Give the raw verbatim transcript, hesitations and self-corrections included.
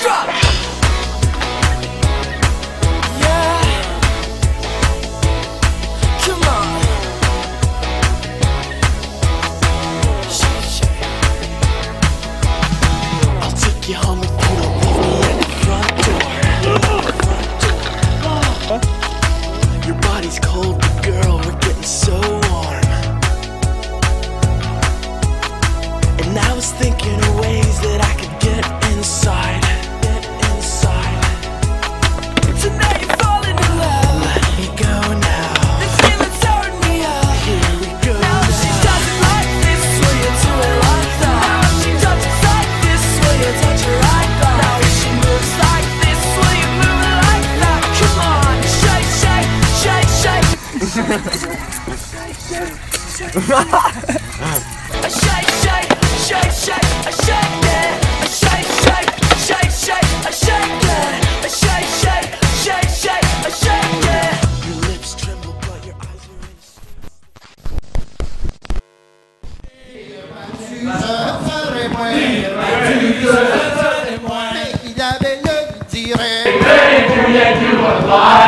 drop. Yeah. Come on. Shake, shake. I'll take you home if you don't leave me at the front door. Your body's cold, but girl, we're getting so warm. And I was thinking of ways that I could get inside, get inside. Tonight you're falling in love. Let me go now. This feeling's tearing me up. Here we go. Now if she does it like this, will you do it like that? Now if she touches like this, will you touch her like that? Now if she moves like this, will you move it like that? Come on, shake, shake, shake, shake. I shake, shake, shake, shake, I shake it. I shake, shake, shake, shake, I shake it. I shake, shake, shake, shake, I shake it. Your lips tremble, but your eyes are in. Il avait le direct.